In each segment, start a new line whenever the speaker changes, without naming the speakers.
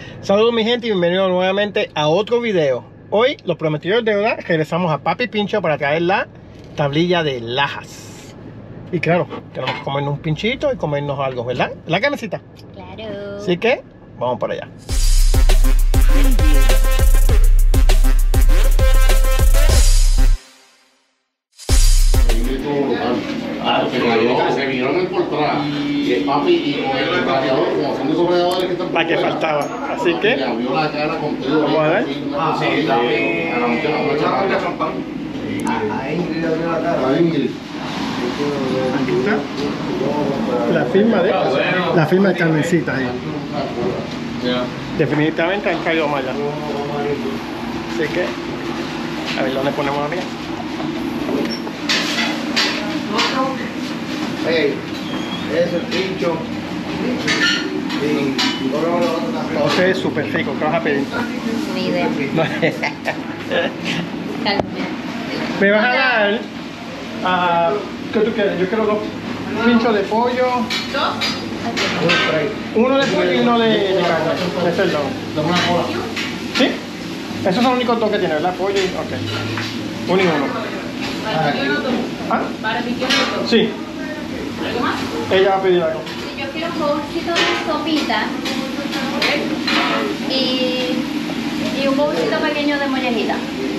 Saludos mi gente y bienvenidos nuevamente a otro video. Hoy, los prometidos de deuda, regresamos a Papi Pincho para traer la tablilla de Lajas. Y claro, tenemos que comernos un pinchito y comernos algo, ¿verdad? ¿La carnecita?
Claro.
Así que, vamos para allá.
Se vinieron en portada y el papi y con el radiador, como son de esos radiadores que están
La que faltaba. Así que,
me abrió la cara contigo.
vamos a ver.
Sí, también. A Ingrid.
Aquí está. La firma de carnecita ahí. Definitivamente han caído mal ya. Así que, a ver dónde ponemos la mía.
Hey, es el pincho.
Entonces, súper rico, ¿qué vas a pedir?
Ni idea.
Me vas a dar, ¿qué tú quieres? Yo quiero dos pinchos de pollo. Uno de pollo y uno de carne, de cerdo.
Dame una cola.
¿Sí? Esos son los únicos dos que tiene, ¿verdad? Pollo y... ok. Uno y uno. ¿Ah? Sí.
¿Algo más?
Ella va a pedir algo.
Yo quiero un bolsito de sopita y un bolsito pequeño de mollejita.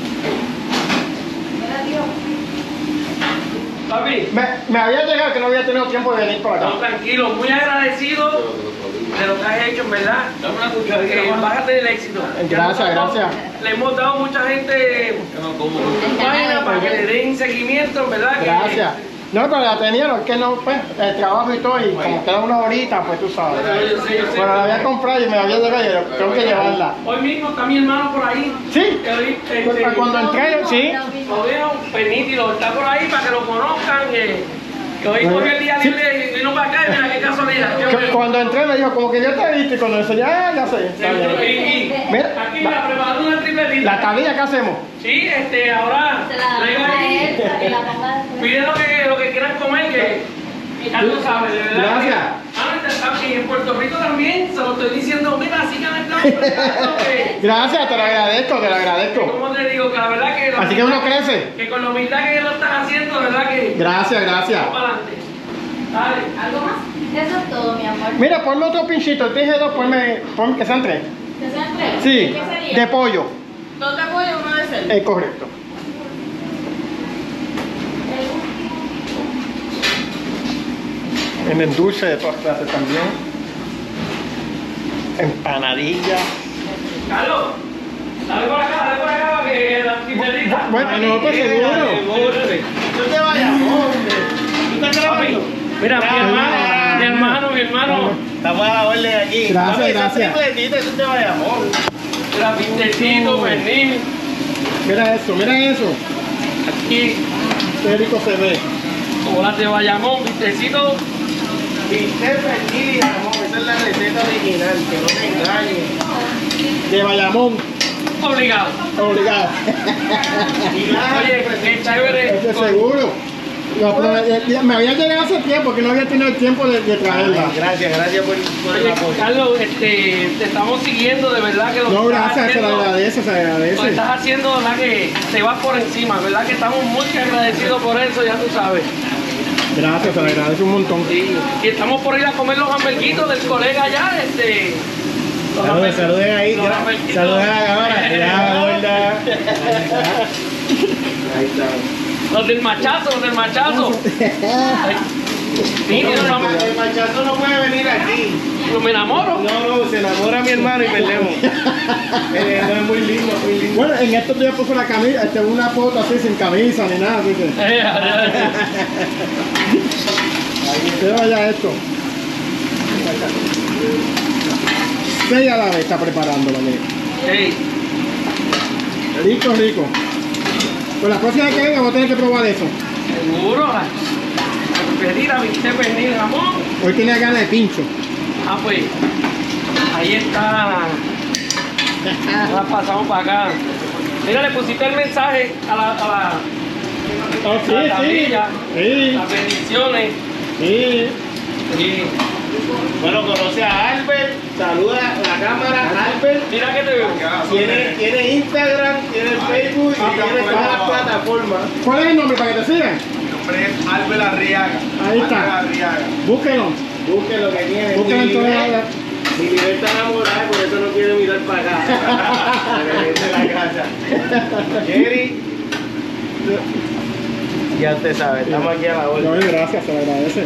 Papi,
Me había llegado que no había tenido tiempo de venir por acá.
no, tranquilo, muy agradecido de lo que has hecho, en verdad. Dame una cucharadita. Vas a tener éxito.
Gracias, gracias.
Le hemos dado a mucha gente página para que le den seguimiento, en verdad. que-
Gracias. No, pero la tenía, no, es que no, pues, el trabajo y todo, y como queda una horita, pues tú sabes.
Yo sé.
Pero la había comprado y me había llegado y yo tengo que llevarla.
Hoy mismo está mi hermano por ahí.
Sí,
Que hoy,
cuando entré, sí.
lo veo, Penítido, está por ahí para que lo conozcan. Que hoy cogió el día
Sí.
libre y vino para acá y mira qué casualidad. Qué bueno.
Cuando entré me dijo, como que yo te he visto, y cuando enseñé, ya sé. Está bien. Mira,
Aquí la preparando una tripletita.
la tablilla, ¿qué hacemos?
Sí, ahora
Se la
traigo ahí.
y la ponga después.
Pide lo que quieran comer, que ya tú sabes, de verdad.
Gracias.
Y en Puerto Rico también, se lo estoy diciendo, mira, así que me están ofreciendo que...
Gracias, te lo agradezco, te lo agradezco.
¿Cómo te digo? Que la verdad que...
Así que uno crece.
Que con la humildad que lo estás haciendo, de verdad que...
Gracias, gracias.
Vamos para adelante. Dale.
¿Algo más? Eso es todo, mi amor.
Mira, ponme otro pinchito, te dije dos, ponme que sean tres.
¿Que sean tres?
Sí,
¿Qué sería?
de pollo.
Dos de pollo y uno de cerdo.
Correcto. Venden dulce de todas clases también. Empanadillas.
Carlos, dale por acá, que la pizzería.
Bueno, no, pues seguro.
No te vayas, hombre. ¿Tú estás grabando?
Mira, mi hermano.
Estamos a la orden aquí.
Gracias,
Papi,
gracias.
Ese tripletito, eso te vaya, amor.
Mira, pintecito, pernil.
Mira eso.
Aquí,
Qué rico se ve.
bolas de Bayamón, pintecito.
Bistec pernil, amor. Esa es la receta original, que no te engañes.
De Bayamón,
Obligado.
obligado.
Y nada,
Oye, qué chévere.
Eso seguro. No, pero, me había llegado hace tiempo que no había tenido el tiempo de traerla.
Gracias por el
Oye,
apoyo.
Carlos, te estamos siguiendo, de verdad que lo
No,
que estás
gracias, se le
haciendo,
agradece, se le
lo
agradece.
estás haciendo, verdad que te vas por encima, verdad que estamos muy agradecidos por eso, ya tú sabes.
Gracias, se le agradece un montón.
Sí, y estamos por ir a comer los hamburguitos del colega allá, los
Saluden ahí,
los hamburguitos.
saluden a la cámara. Ya, gorda. Ahí está.
Los del machazo. Ay, sí,
El machazo no puede venir aquí.
me enamoro.
No, se enamora mi hermano y perdemos. No es muy lindo, muy lindo.
Bueno, en estos días puso la camisa, una foto así sin camisa ni nada, ¿viste? Que vaya esto. Ella la ve, está preparándola, mira.
Hey,
Rico, rico. Pues la próxima vez que venga voy a tener que probar eso.
seguro. Pedida, viste, pernil, jamón.
Hoy tenía ganas de pincho.
Ah, pues, ahí está. Ahora pasamos para acá. Mira, le pusiste el mensaje a la
Oh, sí,
la
sí.
tablilla,
Sí,
las bendiciones.
sí.
Sí.
Bueno, conoce a Albert, saluda a la cámara, Albert.
Mira que te veo.
Tiene Instagram, tiene Facebook y tiene todas las plataformas.
¿Cuál es el nombre para que te sigan?
Mi nombre es Albert Arriaga.
Ahí está.
Albert Arriaga.
Búsquenlo.
Busquen lo que tiene.
Búsquenlo en todas las...
Mi nivel está enamorada, por eso no quiere mirar para acá. Para que la casa. Jerry. Ya usted sabe, estamos aquí a la orden.
No, gracias, se le agradece.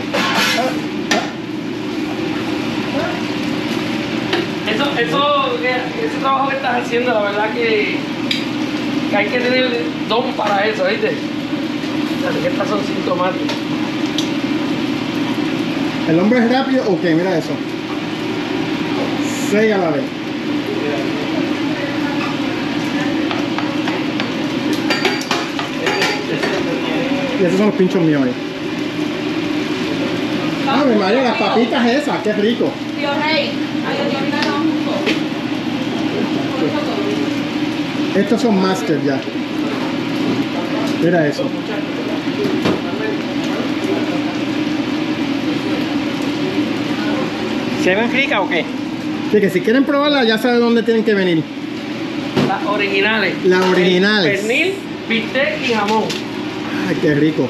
Ese trabajo que estás haciendo, la verdad que hay que tener don para eso, ¿viste? O sea, que estas son sintomáticas.
¿El hombre es rápido? Ok, mira eso. 6 a la vez. Y esos son los pinchos míos ahí. Ah, mi madre, las papitas esas, qué rico.
Tío Rey,
Estos son master ya. Mira eso. ¿Se ven ricas o qué? Sí, que si quieren probarla ya saben dónde tienen que venir.
Las originales.
Las originales.
Pernil, bistec y jamón.
Ay, qué rico.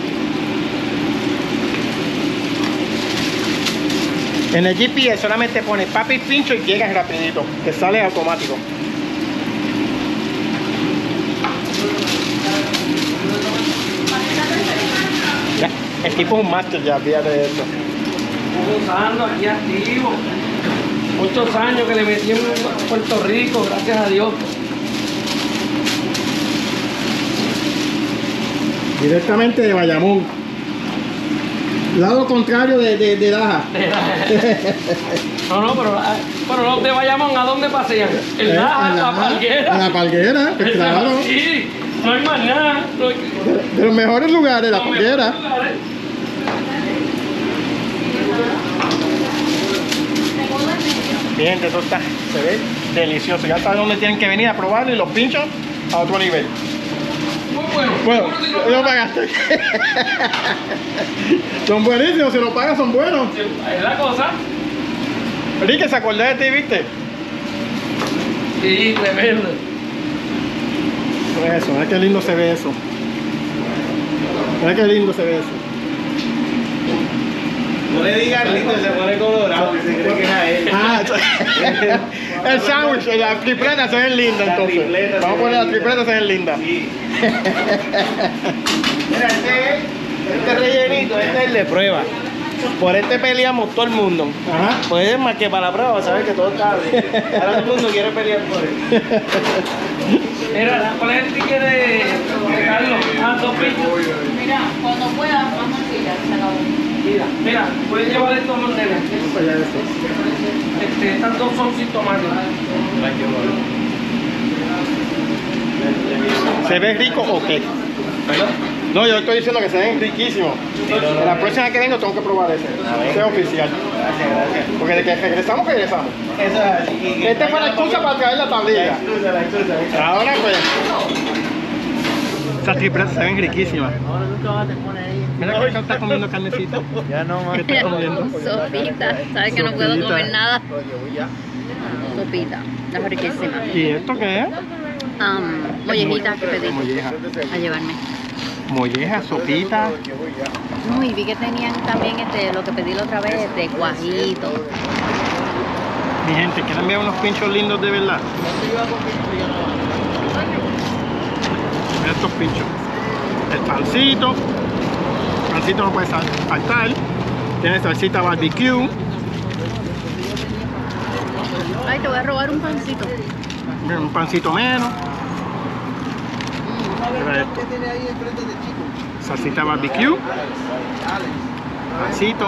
En el GPS solamente pones papi pincho y llegas rapidito, que sale automático. Ya, el tipo es un máster ya, fíjate de eso.
Usando aquí activo. Muchos años que le metí en Puerto Rico, gracias a Dios.
Directamente de Bayamón. Lado contrario de Laja.
No, pero los de Bayamón, ¿a dónde pasean? En Laja,
En
la Palguera.
En la Palguera, pues claro.
Sí, no hay más nada.
De los mejores lugares, la Palguera. Bien, esto está, se ve delicioso. Ya saben dónde tienen que venir a probarlo y los pinchos a otro nivel.
Muy bueno.
Bueno, lo pagaste. Son buenísimos, si lo pagas son buenos.
Es la cosa.
Enrique, ¿se acordó de ti, viste?
Sí, tremendo.
Mira eso, mira qué lindo se ve eso. Mira qué lindo se ve eso.
No le digas lindo, se pone colorado y se cree que era él.
Ah, el sándwich, la tripleta se ven lindas entonces. Vamos a poner las tripletas se ven lindas.
Sí. Mira, este rellenito, este es el de prueba. Por este peleamos todo el mundo.
Ajá.
Pues es más que para la prueba, sabes que todo está bien. Ahora todo el mundo quiere pelear por él.
Mira, ¿cuál es el ticket de Carlos? Ah, 2 pinchos.
mira, cuando puedas, vamos a tirar, se acabó.
Mira, puedes llevar estos montenes. Estas dos son sintomáticas.
¿Se ve rico o qué? No, yo estoy diciendo que se ven riquísimos. La próxima que vengo tengo que probar ese. Ese es oficial.
Gracias.
Porque de que regresamos.
Eso es así.
Esta fue la excusa para traer la tablilla.
La excusa.
Ahora pues. Esas tripletas se ven riquísimas.
Ahora nunca más te pones ahí.
Mira que está comiendo carnecita.
Ya no más.
¿Qué está comiendo?
Sopita, ¿sabes que no puedo
Sopita.
comer nada? Sopita, está riquísima.
¿Y esto qué es?
Mollejitas que pedí
Molleja.
a llevarme.
Molleja, sopita.
No, y vi que tenían también lo que pedí la otra vez, guajito.
Mi gente, ¿quieren ver unos pinchos lindos de verdad? Mira estos pinchos. El pancito. El pancito no puede faltar. Tiene salsita barbecue.
Ay, te voy a robar un pancito.
Mira, un pancito menos. Mira esto. Salsita barbecue. Pancito.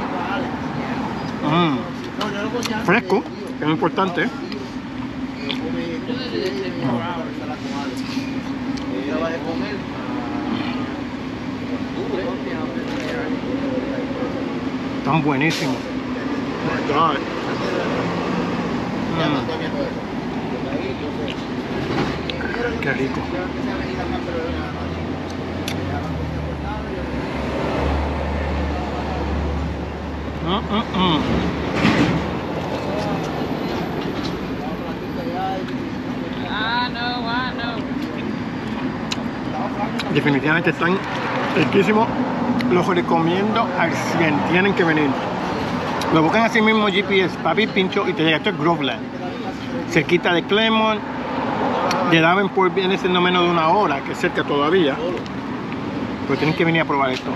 Fresco, que es muy importante. Están buenísimos. Oh my God. Qué rico. Definitivamente están riquísimos. Los recomiendo al 100. Tienen que venir. Lo buscan así mismo GPS, Papi Pincho, y te llega. Esto es Groveland, cerquita de Clermont. De Davenport viene siendo menos de una hora, que es cerca todavía. Pero tienen que venir a probar esto.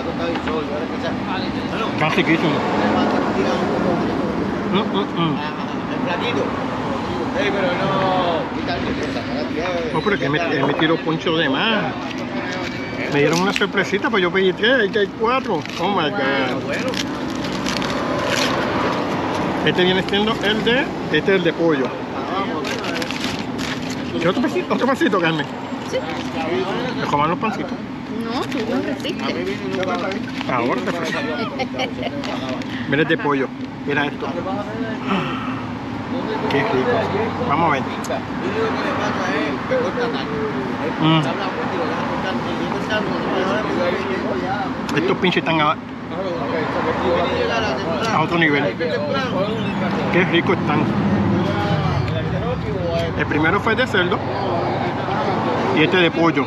Están riquísimos. No, pero que me tiró poncho de más. Me dieron una sorpresita, pues yo pedí 3, ahí hay 4. Oh my god. Este viene siendo el de. Este es el de pollo. ¿Y otro pancito, Carmen?
Sí.
¿Me coman los pancitos?
No, tú no resistes.
Ahora te fue. Mira este pollo. Mira esto. Qué rico. Vamos a ver. Estos pinches están a otro nivel. Qué rico están. El primero fue de cerdo y este de pollo.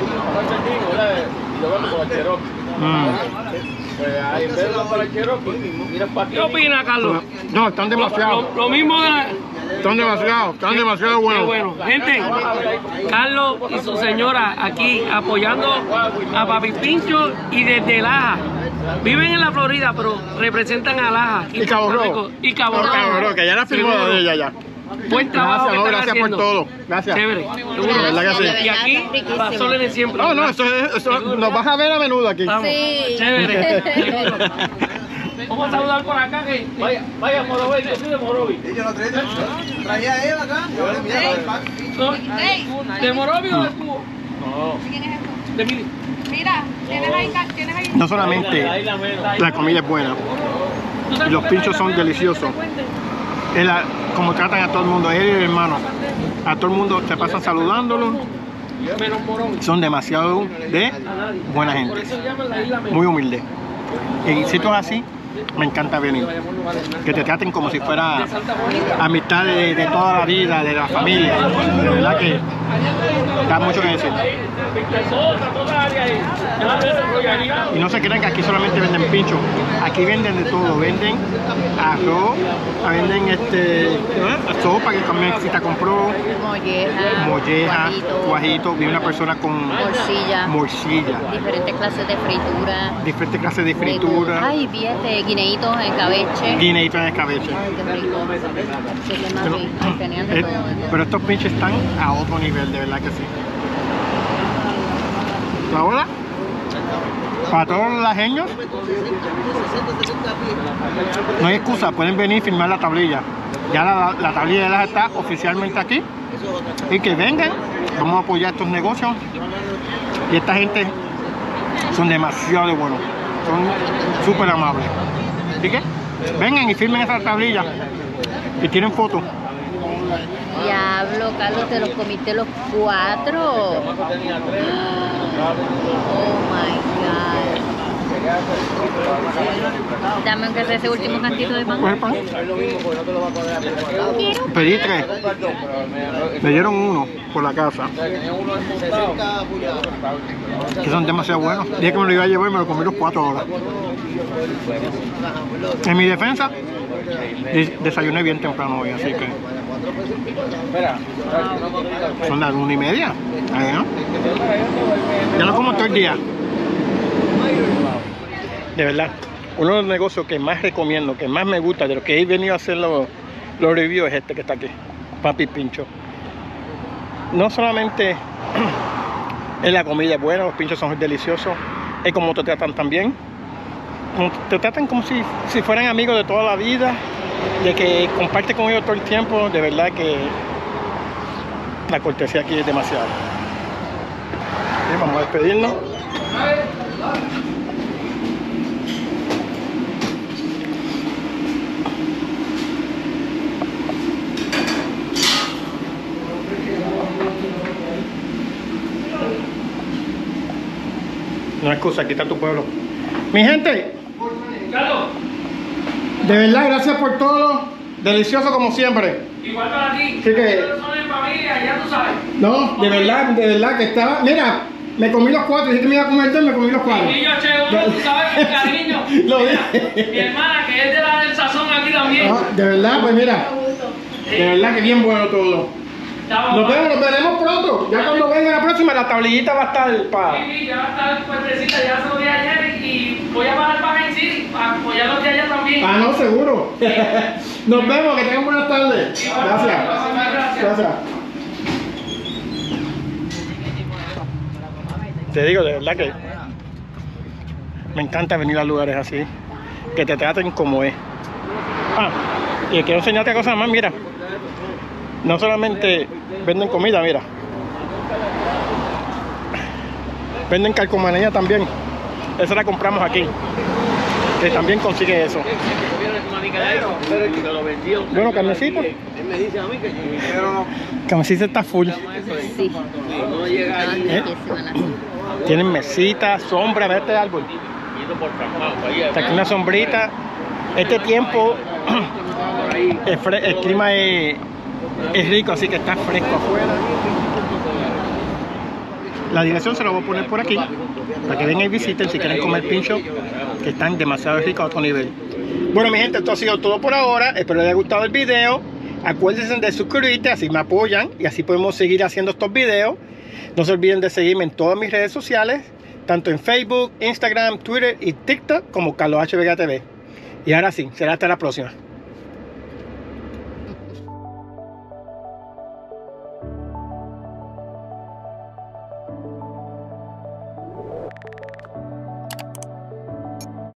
¿Qué opina, Carlos?
No, están demasiado.
Lo mismo de...
Están demasiado
Qué
buenos.
bueno. Gente, Carlos y su señora aquí apoyando a Papi Pincho y desde Laja. Viven en la Florida, pero representan a Laja.
Y Cabo Rojo.
Y Cabo Rojo.
Que ya la firmó de ella ya.
Buen trabajo.
Gracias, no,
que están
gracias por
haciendo.
todo. Gracias.
Chévere.
De verdad que sí.
Y aquí, pasoles siempre.
No, eso nos vas a ver a menudo aquí.
Vamos.
Sí.
Chévere. Vamos a saludar por acá que... Vaya Morovi, yo soy de Morovi.
Traía a él acá.
¿De Morovi o de Cubo? No. De Mili.
Mira, tienes ahí.
No solamente la comida es buena, y los pinchos son deliciosos. Como tratan a todo el mundo, él y el hermano, a todo el mundo se pasan saludándolo. Son demasiado de buena gente, muy humilde. Y sitios así me encanta venir, que te traten como si fuera amistad de toda la vida, de la familia. De verdad que da mucho que decir. Y no se crean que aquí solamente venden pincho, aquí venden de todo, venden arroz, venden sopa que también Cita compró, molleja, guajito, viene una persona con morcilla,
diferentes clases de fritura. Ay, vi guineitos en escabeche.
Guineitos en escabeche.
Ay, qué rico. Sí, qué más vi. Ay, tenían de todo.
Pero estos pinches están a otro nivel, de verdad que sí. Ahora, para todos los lajeños, no hay excusa, pueden venir y firmar la tablilla. Ya la tablilla de Laja está oficialmente aquí. Y que vengan, vamos a apoyar estos negocios. Y esta gente son demasiado buenos, son súper amables. Así que vengan y firmen esa tablilla y tienen fotos.
Diablo, Carlos, te los comiste los 4. Oh my god. Dame aunque sea ese último cantito de pan.
¿Coge pan? Pedí 3. Me dieron 1 por la casa. Que son demasiado buenos. Dije que me lo iba a llevar y me lo comí los 4 horas. En mi defensa, desayuné bien temprano hoy, así que... Son las 1:30. Ahí, ¿no? Ya lo como todo el día. De verdad, uno de los negocios que más recomiendo, que más me gusta, de los que he venido a hacer los reviews, es este que está aquí, Papi Pincho. No solamente es la comida buena, los pinchos son deliciosos, es como te tratan también. Te tratan como si fueran amigos de toda la vida, de que comparte con ellos todo el tiempo. De verdad que la cortesía aquí es demasiado. Bien, vamos a despedirnos. No hay excusa, aquí está tu pueblo. Mi gente,
Carlos,
de verdad, gracias por todo. Delicioso como siempre.
igual para ti.
Sí que-
Son en familia, ya tú sabes.
No, de verdad que estaba. Mira, Me comí los 4, dijiste me iba a comer 2, me comí los 4.
Y yo, che, tú sabes, con cariño.
Lo
Mira,
dije.
mi hermana, que es de la del sazón aquí también.
Ah, de verdad, pues mira. De verdad que bien bueno todo. Nos veremos pronto. Ya cuando venga la próxima, la tablillita va a estar para.
Sí, ya va a estar fuertecita, ya se lo di ayer y voy a bajar para Main City, para apoyar los de allá también.
Ah, no, seguro. Nos vemos, que tengan buenas tardes. Gracias. Gracias. Te digo, de verdad que me encanta venir a lugares así, que te traten como es. Ah, y quiero enseñarte cosas más, mira. No solamente venden comida, mira. Venden calcomanía también. Esa la compramos aquí. Que también consigue eso. Bueno, carnecita. Carnecita está full.
Sí.
Tienen mesitas, sombra, ve este árbol. Está aquí una sombrita. Este tiempo el clima es rico, así que está fresco afuera. La dirección se la voy a poner por aquí para que vengan y visiten si quieren comer pincho, que están demasiado ricos a otro nivel. Bueno, mi gente, esto ha sido todo por ahora. Espero les haya gustado el video. Acuérdense de suscribirte, así me apoyan y así podemos seguir haciendo estos videos. No se olviden de seguirme en todas mis redes sociales, tanto en Facebook, Instagram, Twitter y TikTok como Carlos H. Vega TV. Y ahora sí, será hasta la próxima.